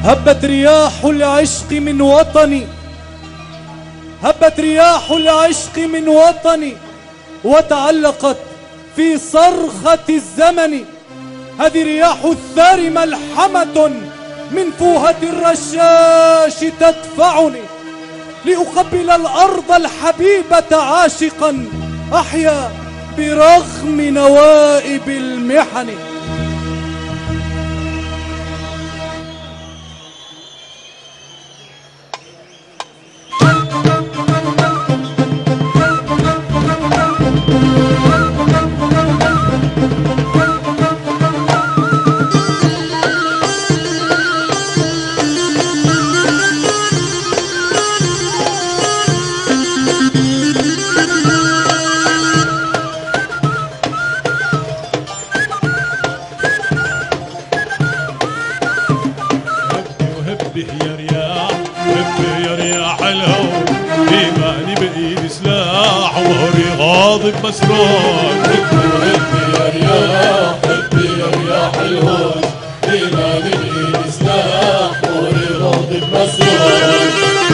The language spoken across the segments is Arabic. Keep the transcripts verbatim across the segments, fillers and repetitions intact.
هبت رياح العشق من وطني، هبت رياح العشق من وطني وتعلقت في صرخة الزمن. هذه رياح الثار ملحمة من فوهة الرشاش تدفعني لأقبل الأرض الحبيبة عاشقا أحيا برغم نوائب المحن. يا رياح هبي يا رياح الهون، إيماني بإيدي سلاح وظهري غاضب مسرور. هبي يا رياح هبي يا رياح الهون، إيماني بإيدي سلاح وظهري غاضب مسرور.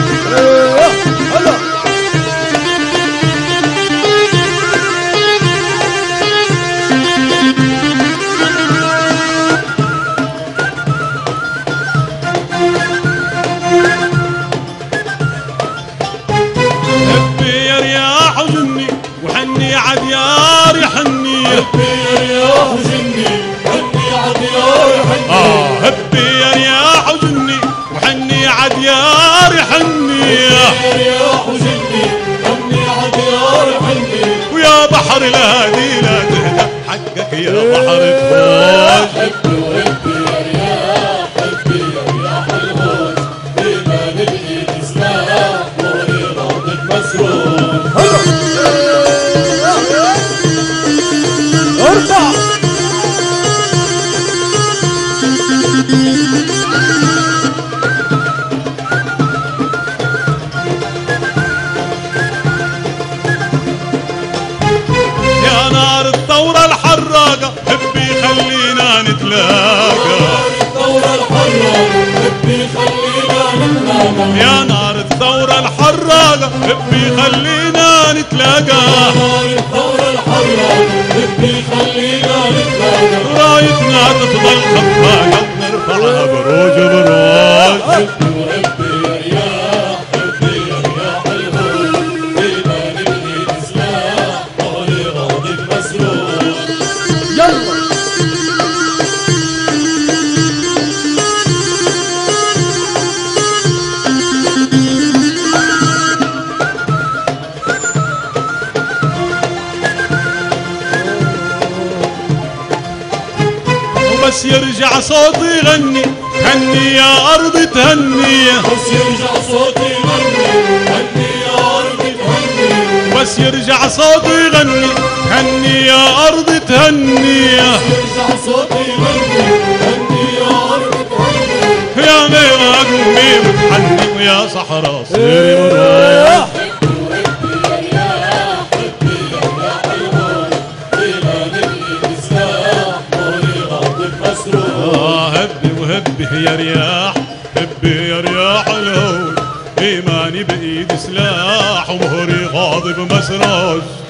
وحني عديار يحني، هبي يا رياح وجني وحني عديار يحني. اه هبي يا رياح وجني وحني عديار يحني، هبي يا رياح وجني وحني عديار يحني. ويا بحر الهادي لا تهدى حقك يا بحر الفوج. هبي وهبي يا رياح هبي يا رياح الهوج، إيماني بإيدي سلاح وظهري غاضب مسرور. ارفع يا نار الثورة الحراقة هبي خلينا نتلاقى. الثورة الحراقة هبي خلينا نتلاقى. يا نار الثورة الحراقة هبي خلينا نتلاقى. الثورة الحراقة هبي خلينا نتلاقى. رايتنا تفضل خفاقة نرفعها بروج بروج. هبي وهبي يا رياح هبي يا رياح الهوج، إيماني بإيدي سلاح وظهري غاضب مسرور. يلا بس يرجع صوتي يغني هني يا أرض تهني. بس يرجع صوتي يغني هني يا أرض تهني. بس يرجع صوتي يغني هني يا أرض تهني. يرجع صوتي يغني هني يا أرض تهني. يا ميمة قومي بتحني ويا صحراء صيري مروح. آه هبي وهبي يا رياح هبي يا رياح الهون، إيماني بإيدي سلاح ومهري غاضب مسروج.